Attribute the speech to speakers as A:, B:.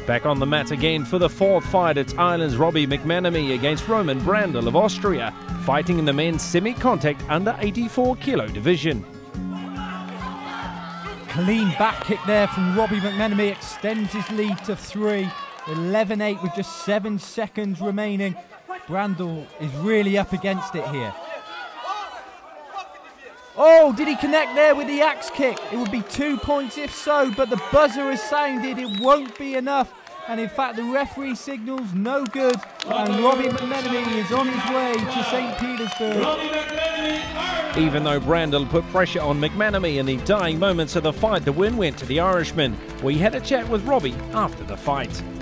A: Back on the mat again for the fourth fight, it's Ireland's Robbie McMenamy against Roman Brandl of Austria, fighting in the men's semi-contact under 84 kilo division.
B: Clean back kick there from Robbie McMenamy, extends his lead to 3. 11-8 with just 7 seconds remaining. Brandl is really up against it here. Oh, did he connect there with the axe kick? It would be 2 points if so, but the buzzer has sounded. It won't be enough. And in fact, the referee signals no good. And Robbie McMenamy is on his way to St. Petersburg.
A: Even though Brandl put pressure on McMenamy in the dying moments of the fight, the win went to the Irishman. We had a chat with Robbie after the fight.